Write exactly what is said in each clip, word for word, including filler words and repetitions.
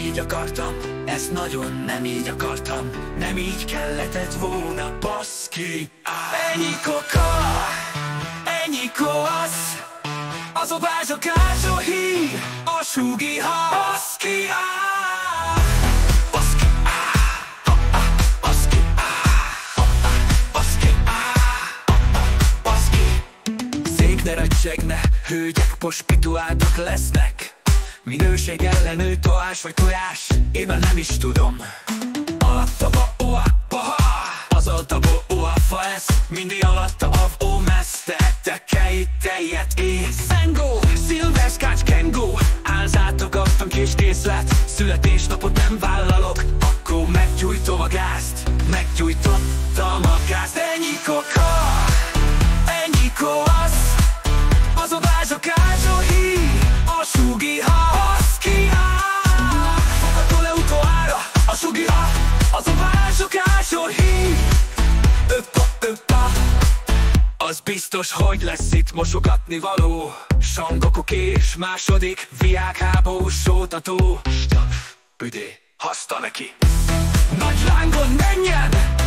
így akartam, ezt nagyon nem így akartam, nem így kellett volna, baszki. Ennyi koka, ennyi koasz, az a bázsakásó hír, a sugi ha, baszki. Baszki, baszki, baszki, baszki. Szék ne recsegne, hölgyek pospituáltak lesznek. Minőség ellenő tojás vagy tojás, én már nem is tudom. Alatta ba oa baha, az alta bo oa fa ez, mindig alatta av ó meszte, te kej tejet é. Szengó, szilverskács kengó, házátokattam kis készlet, születésnapot nem vállalok, akkor meggyújtom a gázt, meggyújtottam a gázt. Ennyi koka, ennyi koasz, az a bázsakásó hír, a sugi ha, baszki. Fogadó le utolára, a sugi ha, az a bázsakásó hír. Öppa, öppa. Az biztos, hogy lesz itt mosogatni való. Sangokok és második viágháborús sótató. Büdé, haszta neki. Nagy lángon menjen!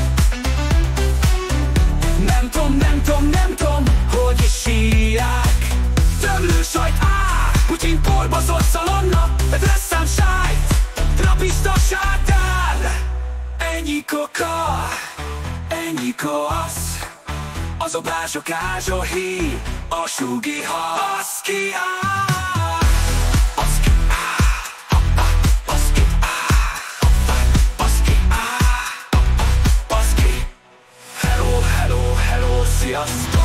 Nem tom, nem tom, nem tom, hogy is sírják. Tömlő sajt, áh, Putyin porbazott szalonna, dresszám sájt, trapista sátán. Ennyi koka, ennyi koasz, az a bázsakásó hír, a sugi ha, baszki. Baszki, baszki, baszki, baszki. Hello, hello, hello, sziasztok!